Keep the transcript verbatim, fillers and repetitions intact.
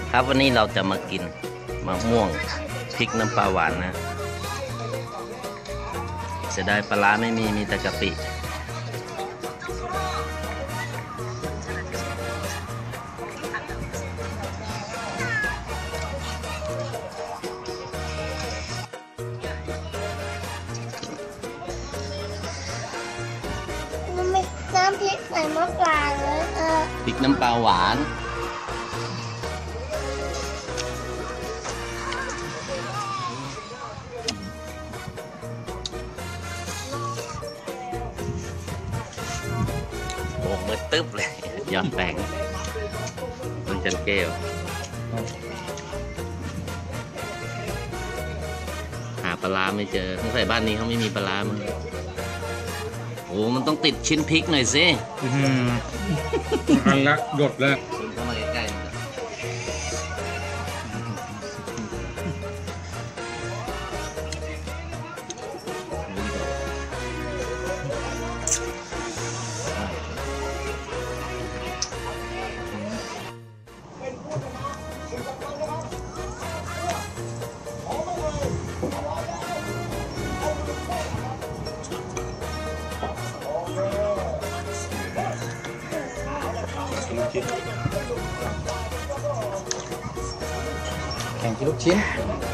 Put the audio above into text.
ครับวันนี้เราจะมากินมะม่วงพริกน้ำปลาหวานนะเสียดายปลาร้าไม่มีมีแต่กะปิมันมีน้ำพริกใส่มะปรางเลยเออพริกน้ำปลาหวานโอ้มืดตึ๊บเลยย้อนแสงมันจันเกลหาปลาร้าไม่เจอสงสัยบ้านนี้เขาไม่มีปลาร้ามั้งโอ้มันต้องติดชิ้นพริกหน่อยสิอันละหยดเลยคุณเข้ามาใกล้ๆแข่งกินลูกชิ้น